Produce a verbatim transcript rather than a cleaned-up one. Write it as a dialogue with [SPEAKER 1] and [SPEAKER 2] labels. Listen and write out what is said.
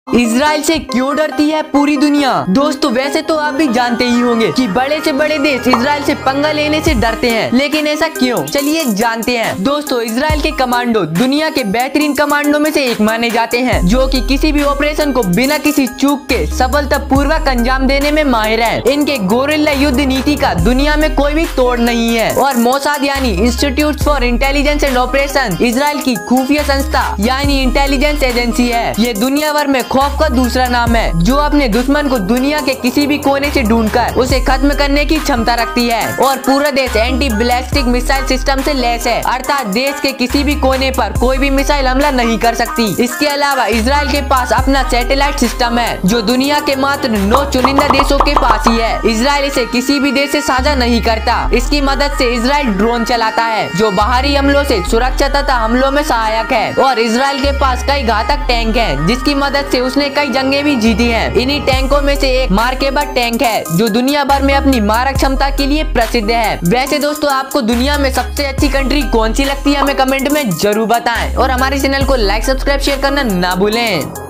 [SPEAKER 1] Israel से क्यों डरती है पूरी दुनिया? दोस्तों वैसे तो आप भी जानते ही होंगे कि बड़े से बड़े देश इजराइल से पंगा लेने से डरते हैं, लेकिन ऐसा क्यों? चलिए जानते हैं। दोस्तों इजराइल के कमांडो दुनिया के बेहतरीन कमांडो में से एक माने जाते हैं, जो कि किसी भी ऑपरेशन को बिना किसी चूक के सफलता पूर्वक अंजाम देने में माहिर है। इनके गोरिल्ला युद्ध नीति का दुनिया में कोई भी तोड़ नहीं है। और मोसाद यानी institute for intelligence and operation Israel की खुफिया संस्था यानी इंटेलिजेंस एजेंसी है। ये दुनिया भर में खौफ का दूसरा नाम है, जो अपने दुश्मन को दुनिया के किसी भी कोने से ढूंढकर उसे खत्म करने की क्षमता रखती है। और पूरा देश एंटी बैलिस्टिक मिसाइल सिस्टम से लैस है, अर्थात देश के किसी भी कोने पर कोई भी मिसाइल हमला नहीं कर सकती। इसके अलावा इजराइल के पास अपना सैटेलाइट सिस्टम है, जो दुनिया के मात्र नौ चुनिंदा देशों के पास ही है। इजराइल इसे किसी भी देश से साझा नहीं करता। इसकी मदद से इजराइल ड्रोन चलाता है, जो बाहरी हमलों से सुरक्षा तथा हमलों में सहायक है। और इजराइल के पास कई घातक टैंक है, जिसकी मदद से उसने कई जंगें भी जीती हैं। इन्हीं टैंकों में से एक मार्केबा टैंक है, जो दुनिया भर में अपनी मारक क्षमता के लिए प्रसिद्ध है। वैसे दोस्तों आपको दुनिया में सबसे अच्छी कंट्री कौन सी लगती है, हमें कमेंट में जरूर बताएं। और हमारे चैनल को लाइक सब्सक्राइब शेयर करना ना भूलें।